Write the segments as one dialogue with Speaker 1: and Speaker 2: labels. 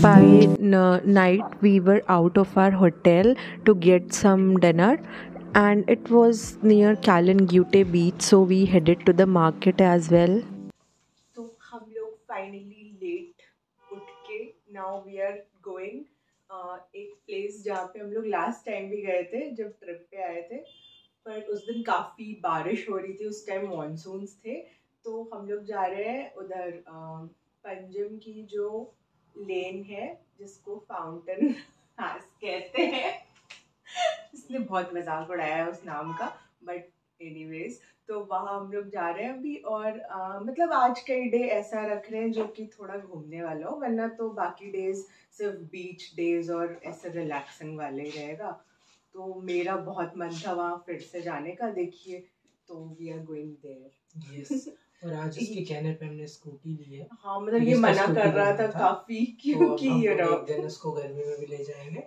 Speaker 1: By night, we were out of our hotel to get some dinner, and it was near Kalangute beach, so we headed to the market as well. तो हम लोग finally late उठ के now we are going एक place जहाँ पे हम लोग लास्ट टाइम भी गए थे जब ट्रिप पे आए थे, पर उस दिन काफ़ी बारिश हो रही थी, उस टाइम मानसून्स थे। तो हम लोग जा रहे हैं उधर पंजिम की जो लेन है जिसको फाउंटेन हाउस कहते हैं। इसने बहुत मजाक उड़ाया है उस नाम का, बट एनीवेज तो वहाँ हम लोग जा रहे हैं अभी। और मतलब आज का ही डे ऐसा रख रहे हैं जो कि थोड़ा घूमने वाला हो, वरना तो बाकी डेज सिर्फ बीच डेज और ऐसे रिलैक्सिंग वाले ही रहेगा। तो मेरा बहुत मन था वहाँ फिर से जाने का, देखिए, तो we are going there. Yes. और आज इसके कहने पे हमने स्कूटी ली है। हाँ, मतलब ये मना कर रहा था काफी, क्योंकि तो एक दिन इसको गर्मी में भी ले जाएंगे।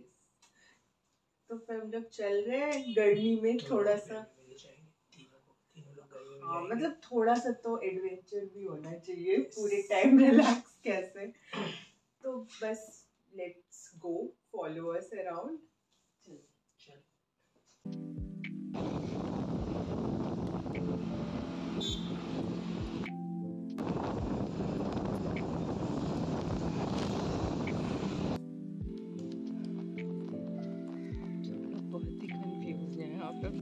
Speaker 1: तो फिर हम लोग चल रहे हैं गर्मी में थोड़ा सा। हाँ, मतलब थोड़ा सा तो एडवेंचर भी होना चाहिए, पूरे टाइम रिलैक्स कैसे। तो बस let's go, follow us around. चल। बहुत ही कंफ्यूज है यहाँ पे।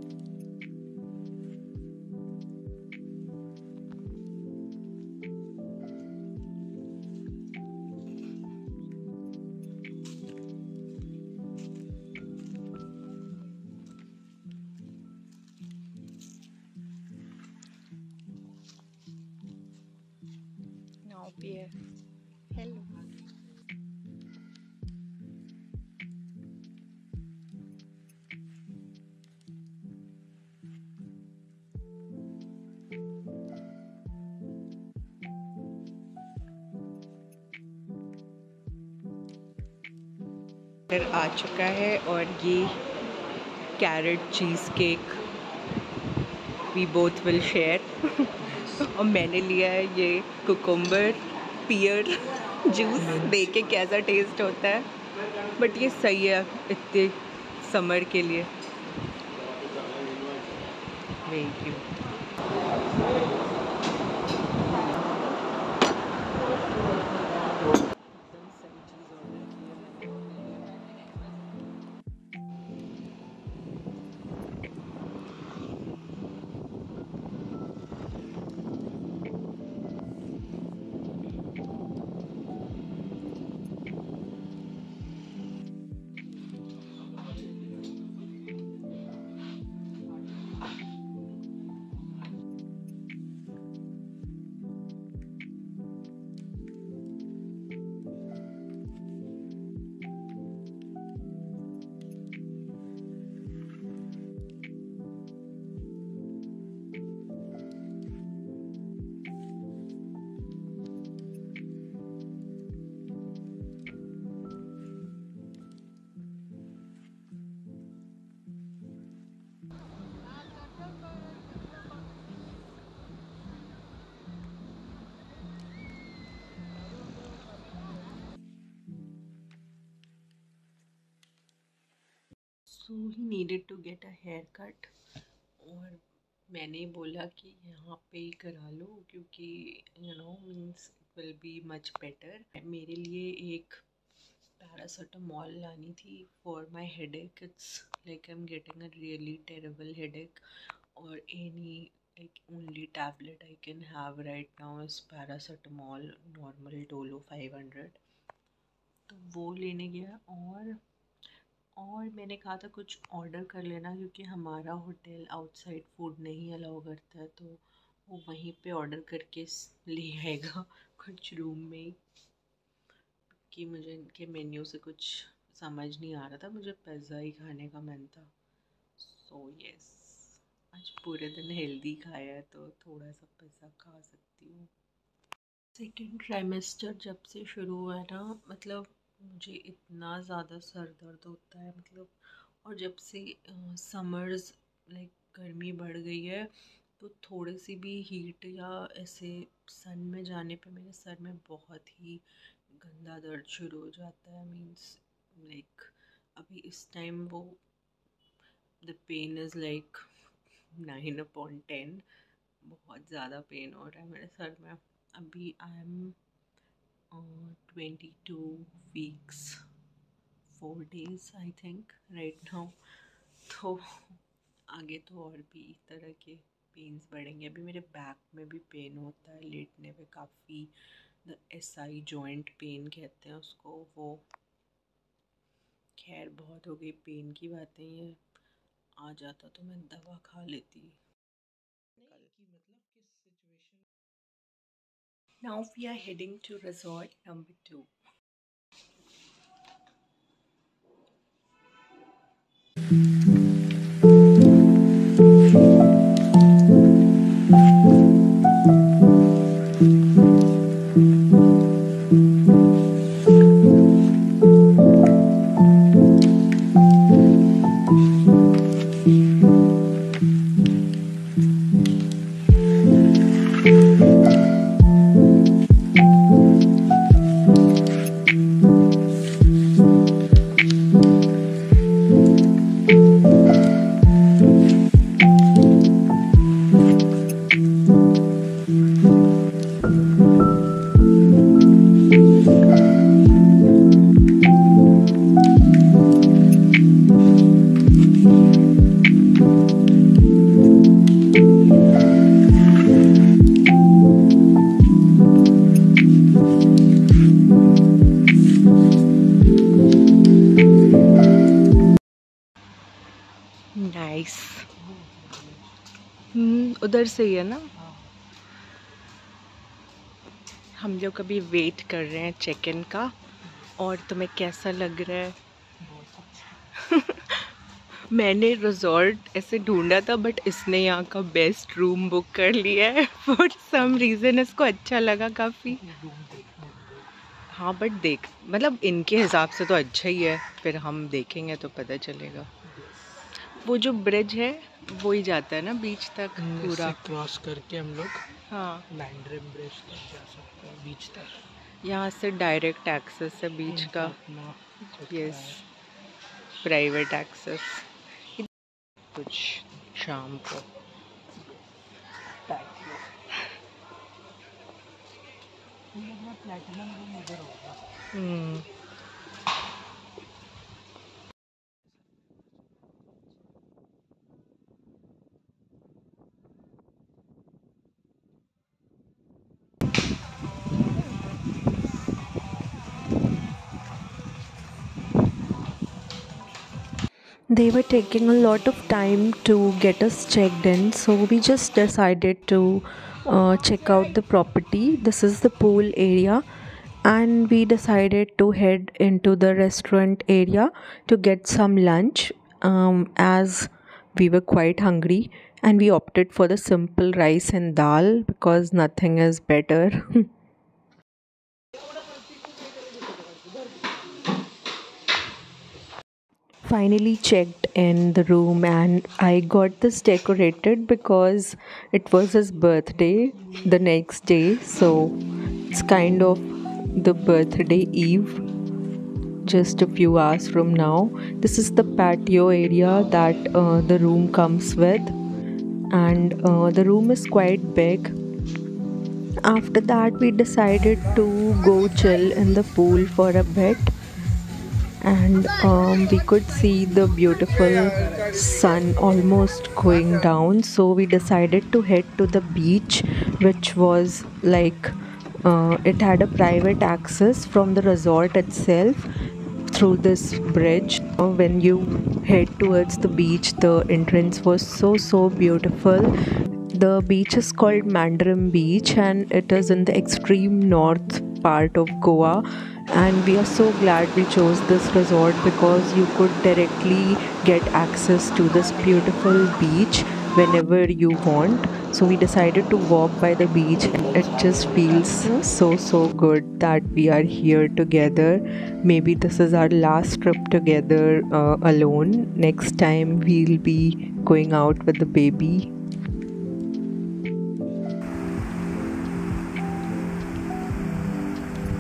Speaker 1: Now Pierre, hello. आ चुका है और ये carrot cheese cake we both will share. और मैंने लिया है ये कुकुम्बर पियर जूस, देख के कैसा टेस्ट होता है, बट ये सही है इतने समर के लिए। Thank you. So he needed to get a haircut, और मैंने बोला कि यहाँ पे ही करा लो क्योंकि means it will be much better. मेरे लिए एक पैरासीटामोल लानी थी for my headache. It's like I am getting a really terrible headache, और any like only tablet I can have right now is paracetamol normal Dolo 500। तो वो लेने गया, और मैंने कहा था कुछ ऑर्डर कर लेना क्योंकि हमारा होटल आउटसाइड फूड नहीं अलाउ करता है, तो वो वहीं पे ऑर्डर करके ले आएगा कुछ रूम में ही। कि मुझे इनके मेन्यू से कुछ समझ नहीं आ रहा था, मुझे पिज़्ज़ा ही खाने का मन था। सो यस, आज पूरे दिन हेल्दी खाया है तो थोड़ा सा पिज़्ज़ा खा सकती हूँ। सेकेंड ट्राइमेस्टर जब से शुरू हुआ है ना, मतलब मुझे इतना ज़्यादा सर दर्द होता है, मतलब, और जब से समर्स लाइक गर्मी बढ़ गई है, तो थोड़ी सी भी हीट या ऐसे सन में जाने पे मेरे सर में बहुत ही गंदा दर्द शुरू हो जाता है, मीन्स लाइक अभी इस टाइम वो द पेन इज़ लाइक 9/10। बहुत ज़्यादा पेन हो रहा है मेरे सर में। अभी I am 22 weeks 4 days I think right now. तो आगे तो और भी तरह के पेन्स बढ़ेंगे। अभी मेरे बैक में भी पेन होता है लेटने पे काफ़ी, द SI जॉइंट पेन कहते हैं उसको। वो खैर बहुत हो गई पेन की बातें, ये आ जाता तो मैं दवा खा लेती। Now we are heading to resort number 2. Nice. उधर से ही है ना। हम लोग अभी वेट कर रहे हैं चेक इन का। और तुम्हें कैसा लग रहा है? मैंने रिजॉर्ट ऐसे ढूंढा था बट इसने यहाँ का बेस्ट रूम बुक कर लिया है। फॉर सम रीज़न इसको अच्छा लगा काफ़ी। हाँ बट देख, मतलब इनके हिसाब से तो अच्छा ही है, फिर हम देखेंगे तो पता चलेगा। वो जो ब्रिज है वो ही जाता है ना बीच तक पूरा
Speaker 2: क्रॉस करके हम लोग।
Speaker 1: हाँ,
Speaker 2: मैंड्रिम ब्रिज तक जा सकते हैं, बीच तक।
Speaker 1: यहाँ से डायरेक्ट एक्सेस है बीच का। Yes, private access. कुछ शाम को
Speaker 2: प्लैटिनम रूम उधर होगा।
Speaker 1: They were taking a lot of time to get us checked in, so we just decided to check out the property. This is the pool area, and we decided to head into the restaurant area to get some lunch, as we were quite hungry, and we opted for the simple rice and dal because nothing is better. Finally checked in the room, and I got this decorated because it was his birthday the next day, so it's kind of the birthday eve just a few hours from now. This is the patio area that the room comes with, and the room is quite big. After that we decided to go chill in the pool for a bit, and we could see the beautiful sun almost going down, so we decided to head to the beach, which was like it had a private access from the resort itself through this bridge. When you head towards the beach, the entrance was so beautiful. The beach is called Mandarin Beach, and it is in the extreme north part of Goa, and we are so glad we chose this resort because you could directly get access to this beautiful beach whenever you want. So we decided to walk by the beach, and it just feels so good that we are here together. Maybe this is our last trip together alone. Next time we'll be going out with the baby.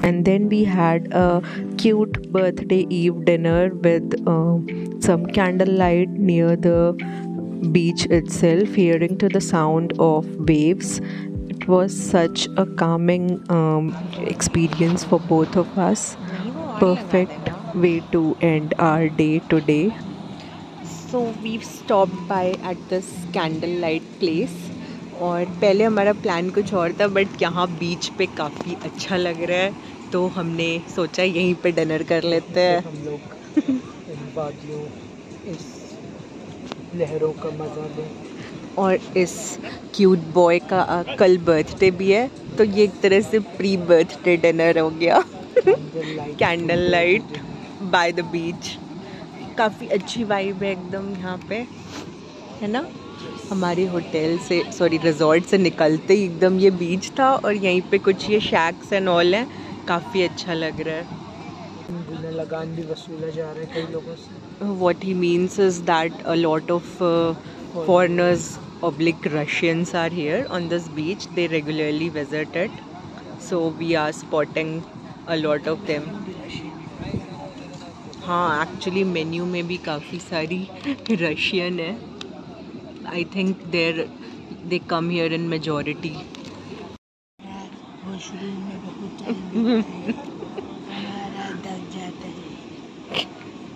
Speaker 1: And then we had a cute birthday eve dinner with some candlelight near the beach itself, hearing to the sound of waves. It was such a calming experience for both of us. Perfect way to end our day today. So we've stopped by at this candlelight place. और पहले हमारा plan कुछ और था, but यहाँ बीच पे काफ़ी अच्छा लग रहा है, तो हमने सोचा यहीं पे डिनर कर लेते हैं।
Speaker 2: हम लोग इन वादियों, इस लहरों का मज़ा लें।
Speaker 1: और इस क्यूट बॉय का कल बर्थडे भी है, तो ये एक तरह से प्री बर्थडे डिनर हो गया। Candle light by the beach, काफ़ी अच्छी वाइब है एकदम यहाँ पे, है ना। हमारे होटल से, सॉरी रिजॉर्ट से निकलते ही एकदम ये बीच था, और यहीं पे कुछ ये शैक्स एंड ऑल हैं, काफ़ी अच्छा लग रहा है।
Speaker 2: गुना लगान भी वसूला जा रहा है कई लोगों से।
Speaker 1: What he means is that a lot of foreigners oblique Russians are here on this beach. They regularly visit it, so we are spotting a lot of them. हाँ, एक्चुअली मेन्यू में भी काफ़ी सारी रशियन है। I think they come here in majority.
Speaker 2: Washroom में बहुत हमारा दर्द जाता है।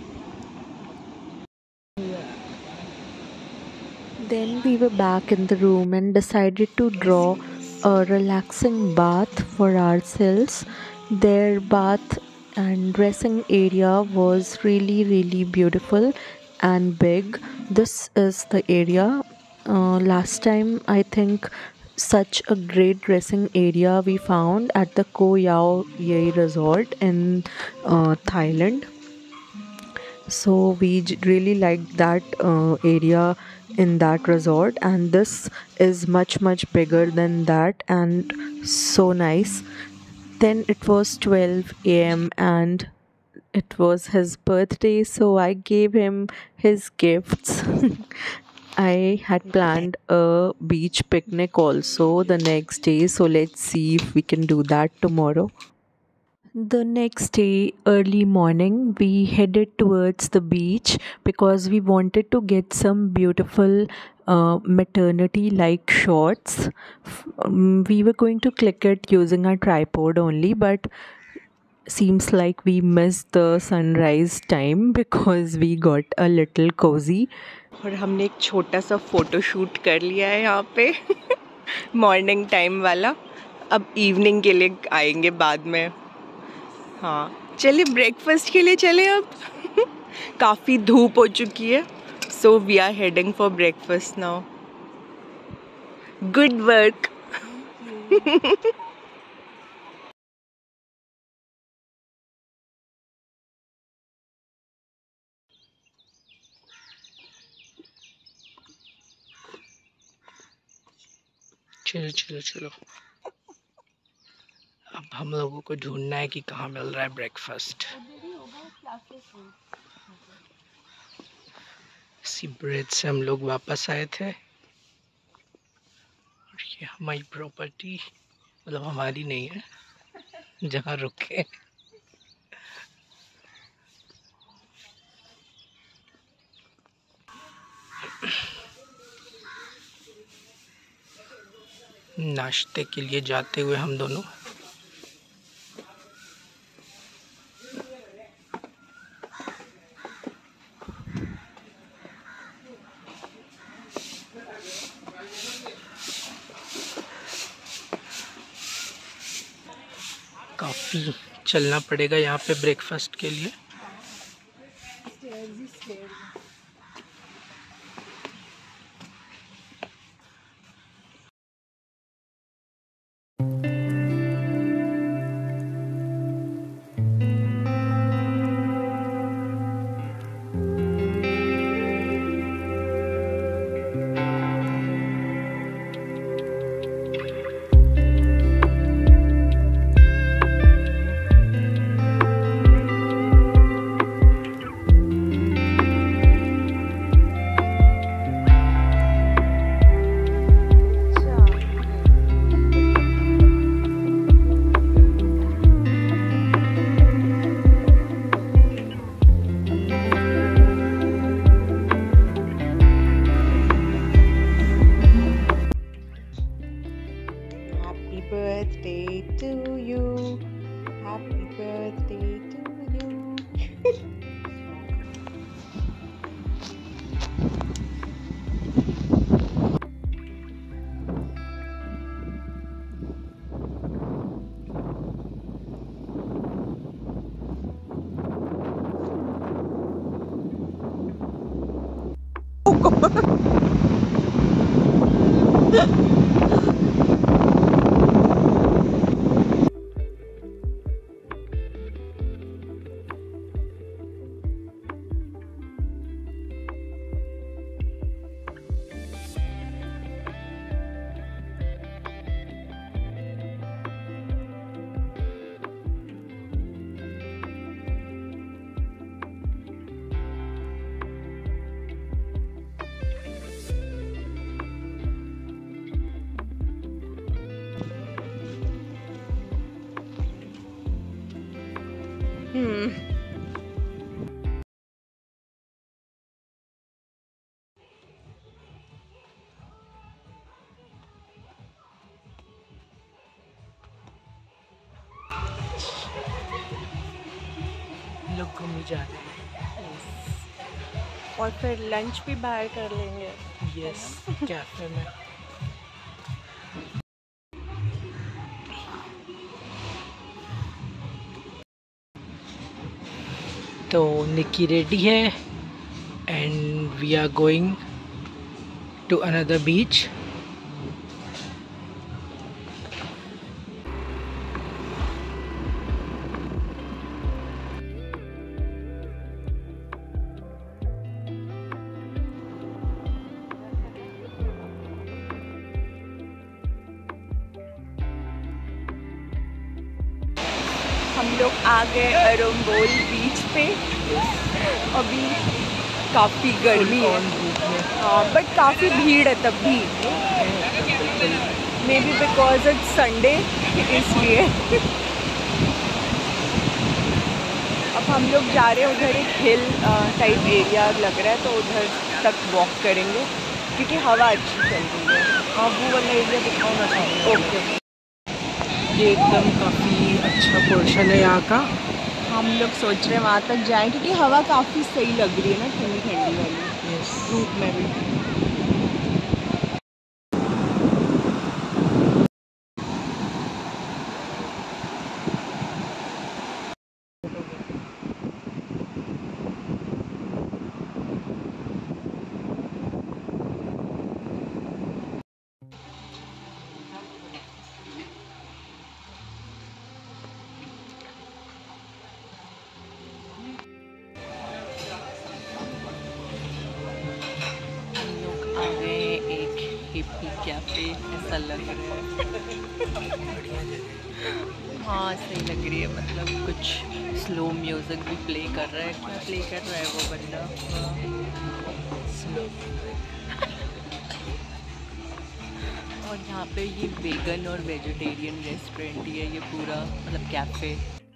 Speaker 1: Then we were back in the room and decided to draw a relaxing bath for ourselves. Their bath and dressing area was really beautiful and big. This is the area. Last time I think such a great dressing area we found at the Koh Yao Yai resort in Thailand. So we really liked that area in that resort, and this is much bigger than that and so nice. Then it was 12 a.m. and it was his birthday, so I gave him his gifts. I had planned a beach picnic also the next day, so let's see if we can do that tomorrow. The next day, early morning, we headed towards the beach because we wanted to get some beautiful maternity-like shots. We were going to click it using our tripod only, but seems like we missed the sunrise time because we got a little cozy. और हमने एक छोटा सा photo shoot कर लिया है यहाँ पे मॉर्निंग टाइम वाला। अब इवनिंग के लिए आएंगे बाद में। हाँ, चलिए ब्रेकफास्ट के लिए चले अब। काफ़ी धूप हो चुकी है, so we are heading for breakfast now. Good work.
Speaker 2: चलो चलो चलो, अब हम लोगों को ढूंढना है कि कहाँ मिल रहा है ब्रेकफास्ट। इसी ब्रिज से हम लोग वापस आए थे, और ये हमारी प्रॉपर्टी, मतलब हमारी नहीं है, जहाँ रुके। नाश्ते के लिए जाते हुए हम दोनों काफ़ी चलना पड़ेगा यहाँ पे ब्रेकफास्ट के लिए।
Speaker 1: birthday to you. Happy birthday to you.
Speaker 2: लोग घूमने जा रहे हैं
Speaker 1: और फिर लंच भी बाहर कर लेंगे।
Speaker 2: यस, कैफे में। तो निक्की रेडी है and we are going to another beach.
Speaker 1: हम लोग आ गए अरंबोल बीच पे। अभी काफ़ी गर्मी है, हाँ, बट काफ़ी भीड़ है तब भी। Maybe because it's Sunday, इसलिए। अब हम लोग जा रहे हैं उधर, एक हिल टाइप एरिया लग रहा है, तो उधर तक वॉक करेंगे क्योंकि हवा अच्छी चल रही है।
Speaker 2: हाँ, वो वाला एरिया दिखाना चाहिए।
Speaker 1: ओके,
Speaker 2: ये एकदम काफ़ी अच्छा पोर्शन है यहाँ का।
Speaker 1: हम लोग सोच रहे हैं वहाँ तक जाएं क्योंकि हवा काफ़ी सही लग रही है ना, ठंडी ठंडी वाली।
Speaker 2: यस,
Speaker 1: धूप में भी। कैफे ऐसा लग रहा है। हाँ, सही लग रही है, मतलब कुछ स्लो म्यूजिक भी प्ले कर रहा है। क्या प्ले कर रहा है वो बंदा? और यहाँ पे ये वेगन और वेजिटेरियन रेस्टोरेंट ही है ये पूरा, मतलब कैफे।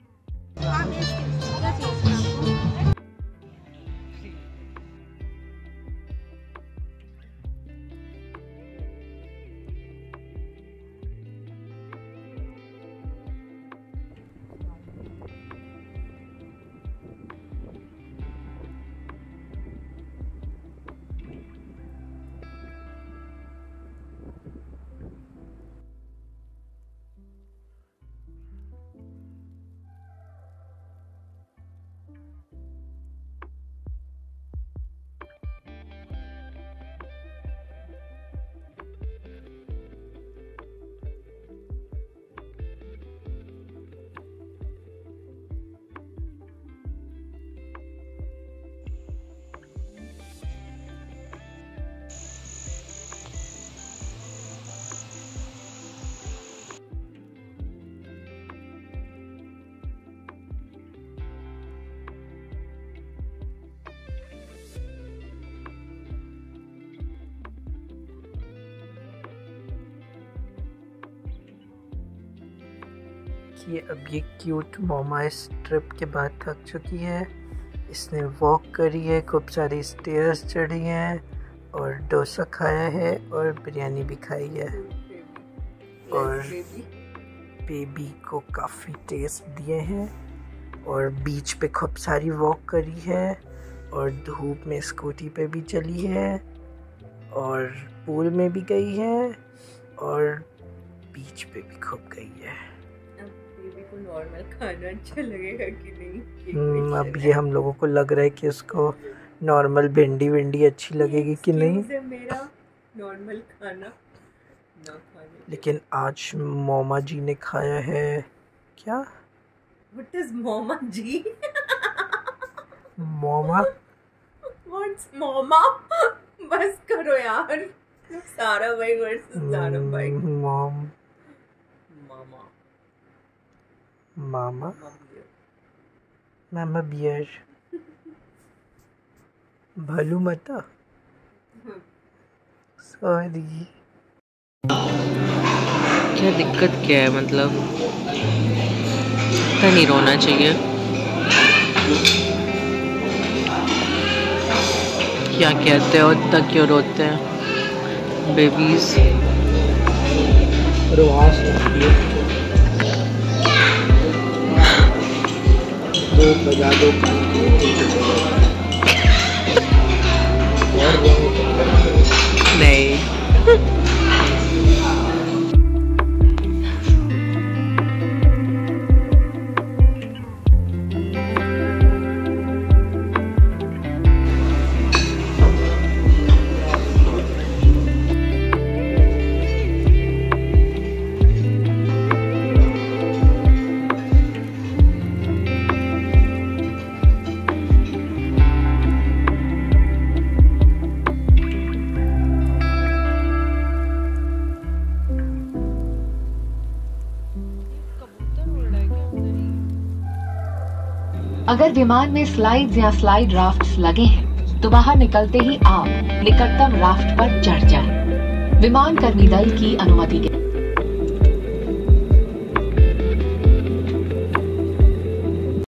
Speaker 2: कि अब ये क्यूट मोमा इस ट्रिप के बाद थक चुकी है। इसने वॉक करी है, खूब सारी स्टेयर्स चढ़ी हैं और डोसा खाया है और बिरयानी भी खाई है। और बेबी को काफ़ी टेस्ट दिए हैं और बीच पे खूब सारी वॉक करी है और धूप में स्कूटी पे भी चली है और पूल में भी गई है और बीच पे भी खूब गई है।
Speaker 1: बेबी को नॉर्मल खाना अच्छा लगेगा कि नहीं?
Speaker 2: अब ये हम लोगों को लग रहा है कि उसको नॉर्मल भिंडी विंडी अच्छी लगेगी कि नहीं।
Speaker 1: मेरा नॉर्मल खाना ना खाने।
Speaker 2: लेकिन आज मोमा जी ने खाया है क्या?
Speaker 1: What is मोमा ji?
Speaker 2: मोमा?
Speaker 1: What's मोमा? बस करो यार। सारा भाई वर्सेस सारा भाई।
Speaker 2: मामा
Speaker 1: मामा
Speaker 2: मामा बियर भालू माता सॉरी।
Speaker 1: क्या दिक्कत क्या है? मतलब इतना नहीं रोना चाहिए। क्या कहते हो इतना क्यों रोते हैं बेबीज?
Speaker 2: बजा दो
Speaker 1: नहीं।
Speaker 3: अगर विमान में स्लाइड्स या स्लाइड राफ्ट्स लगे हैं तो बाहर निकलते ही आप निकटतम राफ्ट पर चढ़ जाएं। विमान कर्मी दल की अनुमति के